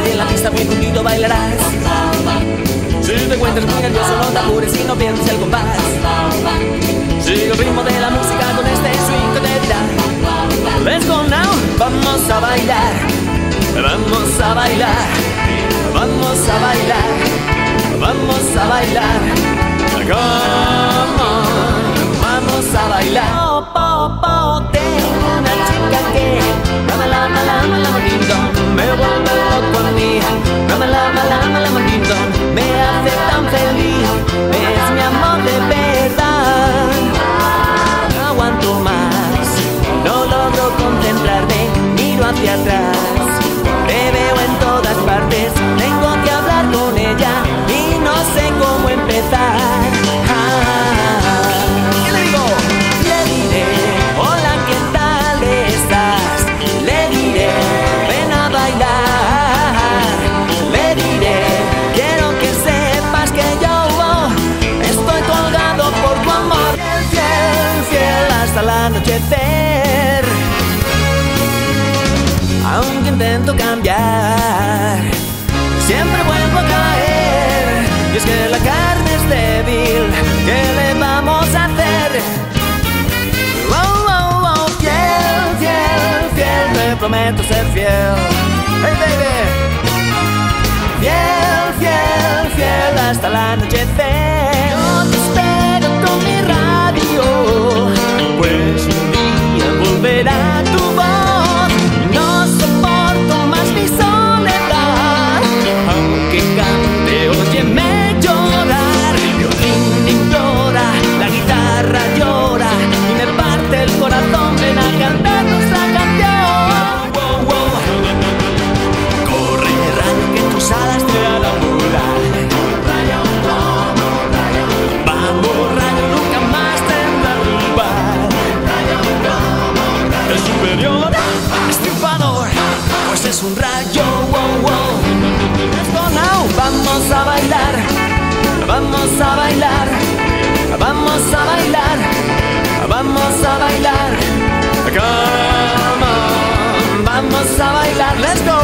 y en la pista muy juntito bailarás. Si te encuentras muy nervioso, no te apures y no pierdas el compás. Sigue el ritmo de la música, con este swing que te dirá: let's go now, vamos a bailar, vamos a bailar, vamos a bailar, vamos a bailar. Come on, vamos a bailar. Oh, oh, oh, tengo una chica que lama, lama, lama, lama, ding dong, me vuelve loco a mí. Lama, lama, lama, lama, ding dong, me hace tan feliz, es mi amor de verdad. No aguanto más, no logro concentrarme, miro hacia atrás, te veo en todas partes, tengo que hablar con ella y no sé cómo empezar. ¿Qué le digo? Le diré: hola, ¿qué tal estás? Le diré: ven a bailar. Le diré: quiero que sepas que yo estoy colgado por tu amor. Fiel, fiel hasta el anochecer. Aunque intento cambiar, siempre vuelvo a caer. Y es que la carne es débil, ¿qué le vamos a hacer? Oh, oh, oh, fiel, fiel, fiel, te prometo ser fiel. Hey baby, fiel, fiel, fiel hasta el anochecer. Yo te espero con mi radio, pues un día volverá tu voz. No soporto más mi soledad, aunque cante, óyeme llorar. El violín implora, la guitarra llora y me parte el corazón. Ven a cantar nuestra canción. Wow, wow. Corre, rayo, que tus alas te hagan volar. Vamos, rayo, nunca más tendrás rival. Es superior, es triunfador, pues es un rayo. Wow, wow. Let's go now, vamos a bailar, vamos a bailar, vamos a bailar, vamos a bailar. Come on, vamos a bailar, let's go.